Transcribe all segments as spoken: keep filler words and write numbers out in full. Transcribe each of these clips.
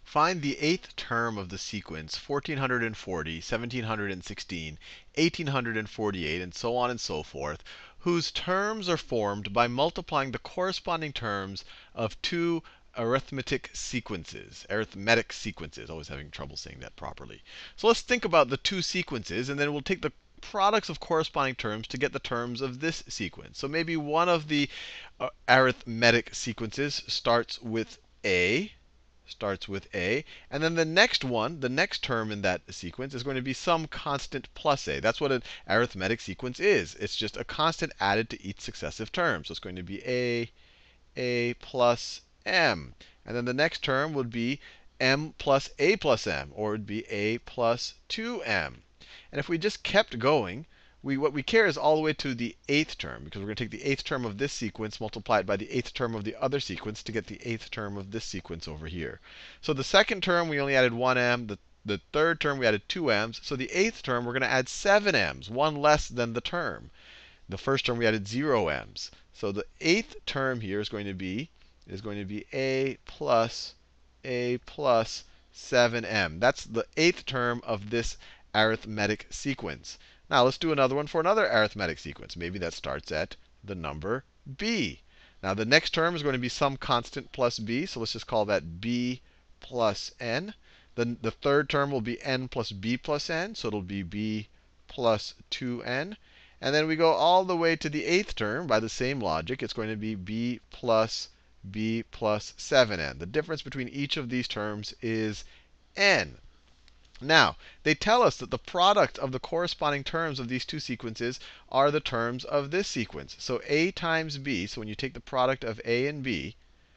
Find the eighth term of the sequence fourteen forty, seventeen sixteen, eighteen forty-eight, and so on and so forth, whose terms are formed by multiplying the corresponding terms of two arithmetic sequences. Arithmetic sequences. Always having trouble saying that properly. So let's think about the two sequences, and then we'll take the products of corresponding terms to get the terms of this sequence. So maybe one of the uh, arithmetic sequences starts with A. starts with A. And then the next one, the next term in that sequence, is going to be some constant plus A. That's what an arithmetic sequence is. It's just a constant added to each successive term. So it's going to be A, A plus M. And then the next term would be M plus A plus M, or it would be A plus two M. And if we just kept going, we, what we care is all the way to the eighth term, because we're going to take the eighth term of this sequence, multiply it by the eighth term of the other sequence to get the eighth term of this sequence over here. So the second term, we only added one M. The, the third term, we added two M's. So the eighth term, we're going to add seven M's, one less than the term. The first term, we added zero M's. So the eighth term here is going to be, is going to be A plus A plus seven M. That's the eighth term of this arithmetic sequence. Now let's do another one for another arithmetic sequence. Maybe that starts at the number b. Now the next term is going to be some constant plus b. So let's just call that b plus n. Then the third term will be n plus b plus n. So it'll be b plus two n. And then we go all the way to the eighth term by the same logic. It's going to be b plus b plus seven n. The difference between each of these terms is n. Now, they tell us that the product of the corresponding terms of these two sequences are the terms of this sequence. So a times b, so when you take the product of a and b,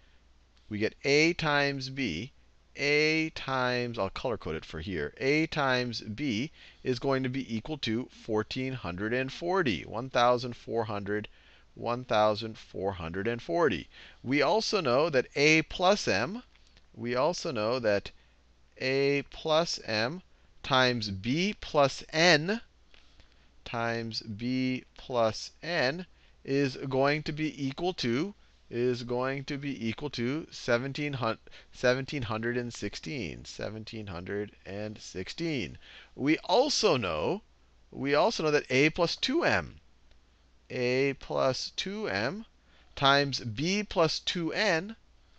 we get a times b. A times, I'll color code it for here, a times b is going to be equal to fourteen forty, one thousand four hundred, one thousand four hundred forty. We also know that a plus m, we also know that a plus m times b plus n times b plus n is going to be equal to is going to be equal to seventeen sixteen. seventeen sixteen. We also know we also know that a plus two m a plus two m times b plus two n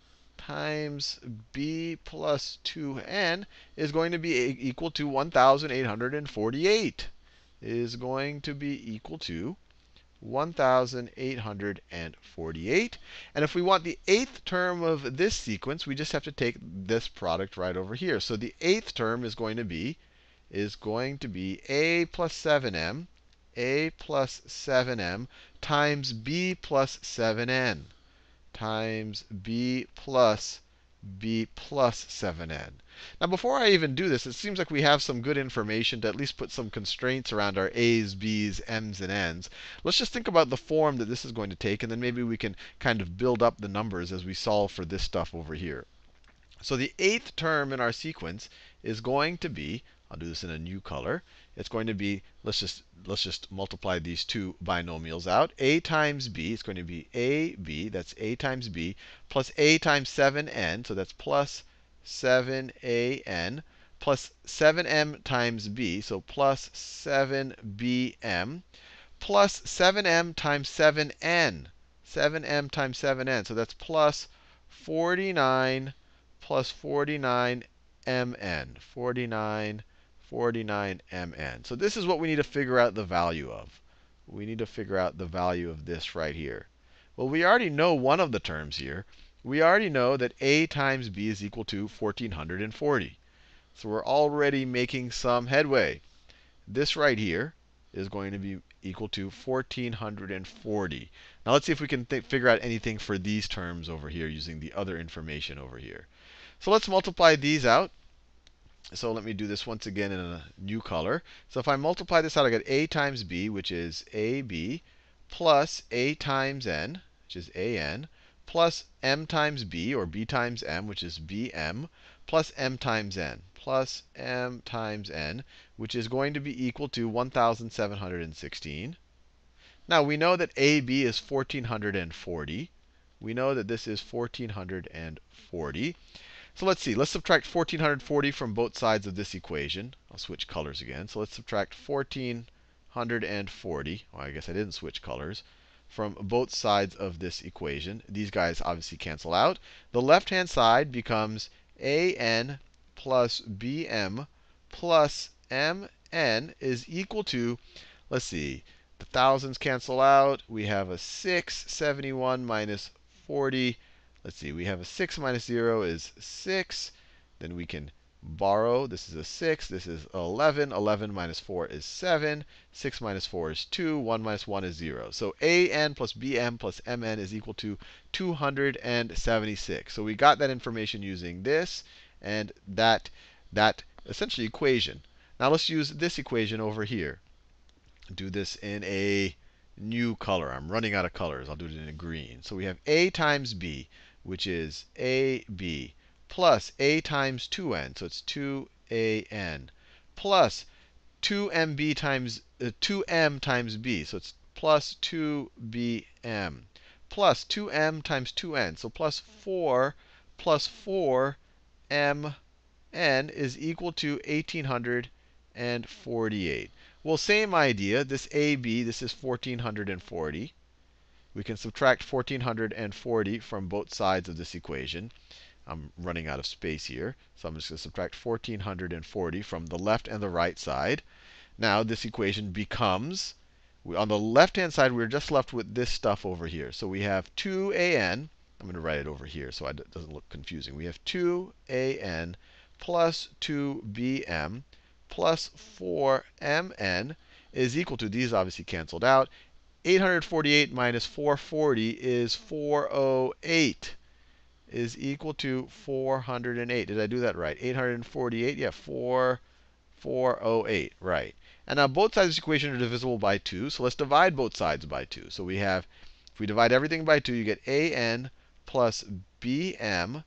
times b plus two n is going to be equal to one thousand eight hundred forty-eight. Is going to be equal to one thousand eight hundred forty-eight. And if we want the eighth term of this sequence, we just have to take this product right over here. So the eighth term is going to be is going to be a plus seven m, a plus seven m times b plus seven n. Times b plus b plus seven n. Now, before I even do this, it seems like we have some good information to at least put some constraints around our a's, b's, m's, and n's. Let's just think about the form that this is going to take, and then maybe we can kind of build up the numbers as we solve for this stuff over here. So the eighth term in our sequence is going to be, I'll do this in a new color. It's going to be, let's just let's just multiply these two binomials out. A times b, it's going to be ab, that's a times b, plus a times seven n, so that's plus seven a n, plus seven m times b, so plus seven b m, plus seven m times seven n, seven m times seven n, so that's plus forty-nine plus forty-nine m n, forty-nine, forty-nine m n. So this is what we need to figure out the value of. We need to figure out the value of this right here. Well, we already know one of the terms here. We already know that a times b is equal to fourteen forty. So we're already making some headway. This right here is going to be equal to fourteen forty. Now let's see if we can figure out anything for these terms over here using the other information over here. So let's multiply these out. So let me do this once again in a new color. So if I multiply this out, I get a times b, which is ab, plus a times n, which is an, plus m times b, or b times m, which is bm, plus m times n, plus m times n, which is going to be equal to one thousand seven hundred sixteen. Now we know that A B is fourteen forty. We know that this is fourteen forty. So let's see. Let's subtract one thousand four hundred forty from both sides of this equation. I'll switch colors again. So let's subtract one thousand four hundred forty. Well, I guess I didn't switch colors. From both sides of this equation. These guys obviously cancel out. The left-hand side becomes A N plus B M plus M N is equal to, let's see, the thousands cancel out. We have a six. seventy-one minus forty. Let's see, we have a six minus zero is six. Then we can borrow. This is a six. This is eleven. eleven minus four is seven. six minus four is two. one minus one is zero. So A N plus B M plus M N is equal to two hundred seventy-six. So we got that information using this and that, that essentially equation. Now let's use this equation over here. Do this in a new color. I'm running out of colors. I'll do it in a green. So we have A times B, which is A B, plus A times two n, so it's two A N, plus two M B times uh, two M times B, so it's plus two B M, plus two M times two n, so plus four plus four M N is equal to one thousand eight hundred forty-eight. Well, same idea. This A B, this is one thousand four hundred forty. We can subtract one thousand four hundred forty from both sides of this equation. I'm running out of space here, so I'm just going to subtract one thousand four hundred forty from the left and the right side. Now this equation becomes, on the left-hand side, we're just left with this stuff over here. So we have two A N. I'm going to write it over here so it doesn't look confusing. We have two A N plus two B M plus four M N is equal to, these obviously canceled out, eight hundred forty-eight minus four hundred forty is four hundred eight, is equal to four hundred eight. Did I do that right? eight hundred forty-eight, yeah, four hundred eight, right. And now both sides of this equation are divisible by two, so let's divide both sides by two. So we have, if we divide everything by two, you get A N plus B M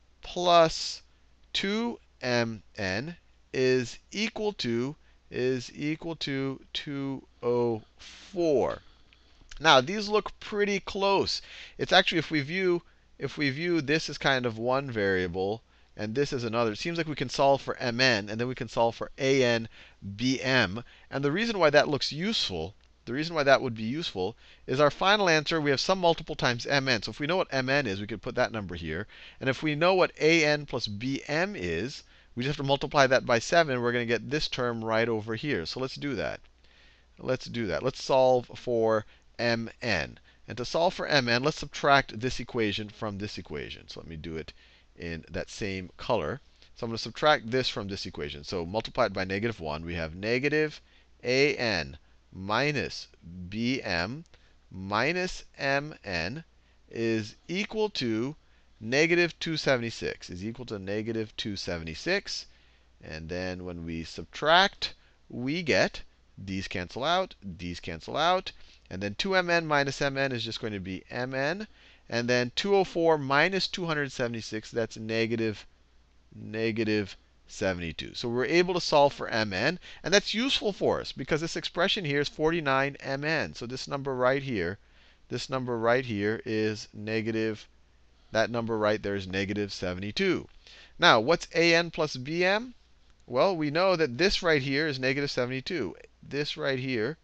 plus two M N is equal to, is equal to two hundred four. Now, these look pretty close. It's actually, if we view, if we view this as kind of one variable and this as another, it seems like we can solve for M N and then we can solve for A N B M. And the reason why that looks useful, the reason why that would be useful is our final answer, we have some multiple times M N. So if we know what M N is, we could put that number here. And if we know what A N plus B M is, we just have to multiply that by seven, and we're going to get this term right over here. So let's do that. Let's do that. Let's solve for M N. And to solve for M N, let's subtract this equation from this equation. So let me do it in that same color. So I'm going to subtract this from this equation. So multiply it by negative one. We have negative A N minus B M minus M N is equal to negative two hundred seventy-six, is equal to negative two hundred seventy-six. And then when we subtract, we get, these cancel out, these cancel out. And then two M N minus M N is just going to be M N. And then two hundred four minus two hundred seventy-six, that's negative, negative seventy-two. So we're able to solve for M N. And that's useful for us because this expression here is forty-nine M N. So this number right here, this number right here is negative, that number right there is negative seventy-two. Now, what's A N plus B M? Well, we know that this right here is negative seventy-two. This right here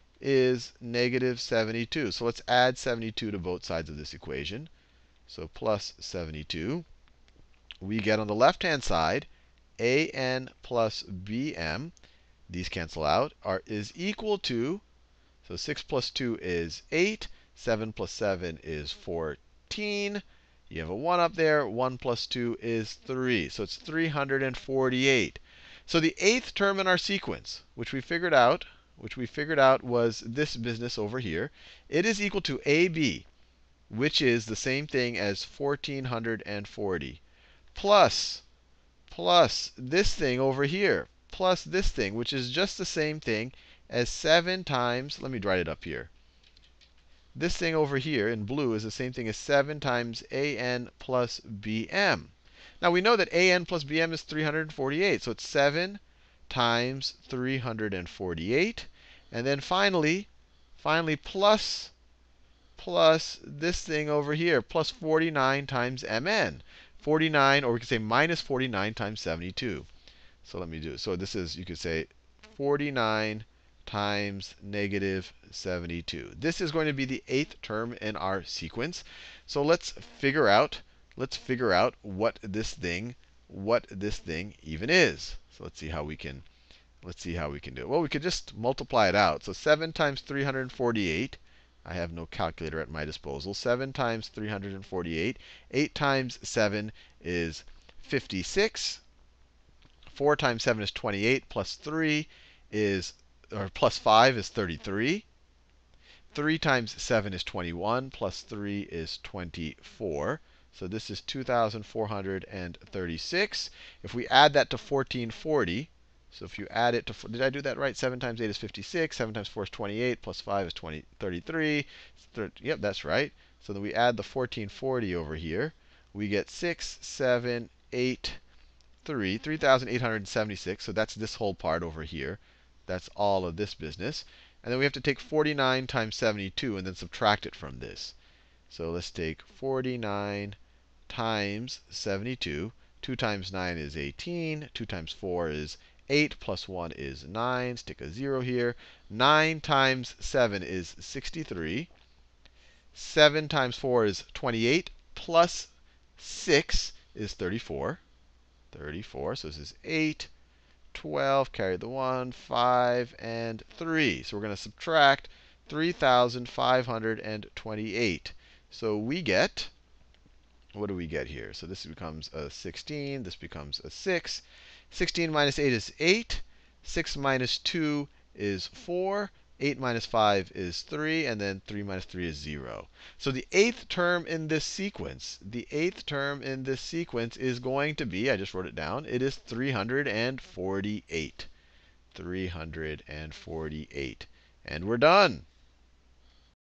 is negative seventy-two. So let's add seventy-two to both sides of this equation. So plus seventy-two. We get on the left-hand side, A N plus B M, these cancel out, are, is equal to, so six plus two is eight. seven plus seven is fourteen. You have a one up there. one plus two is three. So it's three hundred forty-eight. So the eighth term in our sequence, which we figured out, which we figured out was this business over here, it is equal to A B, which is the same thing as one thousand four hundred forty, plus, plus this thing over here, plus this thing, which is just the same thing as seven times, let me write it up here. This thing over here in blue is the same thing as seven times A N plus B M. Now we know that A N plus B M is three hundred forty-eight. So it's seven times three hundred forty-eight. And then finally, finally plus, plus this thing over here, plus forty-nine times M N. forty-nine, or we could say minus forty-nine times seventy-two. So let me do it. So this is, you could say forty-nine times negative seventy-two. This is going to be the eighth term in our sequence. So let's figure out, let's figure out what this thing, what this thing even is. So let's see how we can, let's see how we can do it. Well, we could just multiply it out. So seven times three hundred forty-eight. I have no calculator at my disposal. seven times three hundred forty-eight. eight times seven is fifty-six. four times seven is twenty-eight, plus three is, or plus five is thirty-three. three times seven is twenty-one, plus three is twenty-four. So this is two thousand four hundred thirty-six. If we add that to fourteen forty, so if you add it to, did I do that right? seven times eight is fifty-six. seven times four is twenty-eight, plus five is twenty, thirty-three. Yep, that's right. So then we add the fourteen forty over here. We get six, seven, eight, three, three thousand eight hundred seventy-six. So that's this whole part over here. That's all of this business. And then we have to take forty-nine times seventy-two and then subtract it from this. So let's take forty-nine times seventy-two. two times nine is eighteen. two times four is eight. Plus one is nine. Stick a zero here. nine times seven is sixty-three. seven times four is twenty-eight. Plus six is thirty-four. thirty-four. So this is eight, twelve, carry the one, five, and three. So we're going to subtract three thousand five hundred twenty-eight. So we get, what do we get here? So this becomes a sixteen. This becomes a six. sixteen minus eight is eight. six minus two is four. eight minus five is three. And then three minus three is zero. So the eighth term in this sequence, the eighth term in this sequence is going to be, I just wrote it down, it is three hundred forty-eight. three hundred forty-eight. And we're done.